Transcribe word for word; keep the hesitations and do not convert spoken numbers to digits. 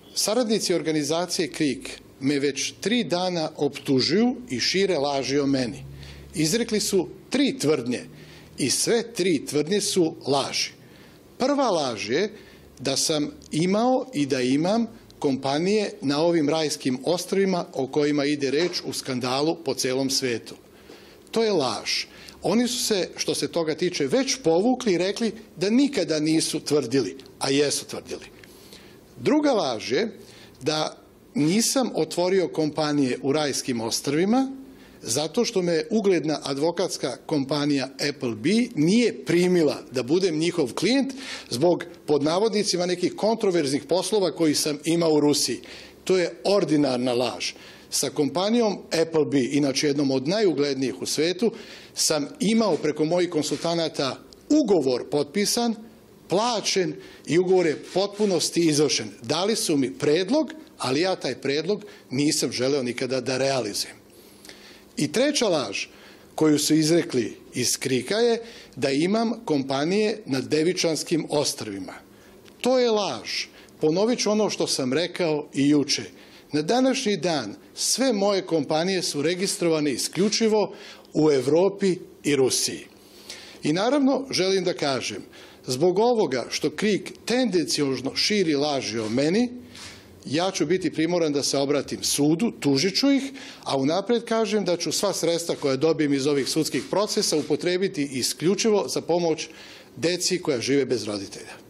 Saradnici organizacije KRIK me već tri dana optužuju i šire laži o meni. Izrekli su tri tvrdnje i sve tri tvrdnje su laži. Prva laž je da sam imao i da imam kompanije na ovim rajskim ostrvima o kojima ide reč u skandalu po celom svetu. To je laž. Oni su se, što se toga tiče, već povukli i rekli da nikada nisu tvrdili, a jesu tvrdili. Druga laž je da nisam otvorio kompanije u rajskim ostrvima zato što me ugledna advokatska kompanija Apple B nije primila da budem njihov klijent zbog, pod navodnicima, nekih kontroverznih poslova koji sam imao u Rusiji. To je ordinarna laž. Sa kompanijom Apple B, inače jednom od najuglednijih u svetu, sam imao preko mojih konsultanata ugovor potpisan, plaćen i ugovor je potpunosti izvršen. Dali su mi predlog, ali ja taj predlog nisam želeo nikada da realizujem. I treća laž koju su izrekli iz KRIK-a je da imam kompanije na Devičanskim ostrvima. To je laž. Ponovit ću ono što sam rekao i juče. Na današnji dan sve moje kompanije su registrovane isključivo u Evropi i Rusiji. I naravno želim da kažem, zbog ovoga što KRIK tendenciozno širi laži o meni, ja ću biti primoran da se obratim sudu, tužit ću ih, a unapred kažem da ću sva sredstva koja dobijem iz ovih sudskih procesa upotrebiti isključivo za pomoć deci koja žive bez roditelja.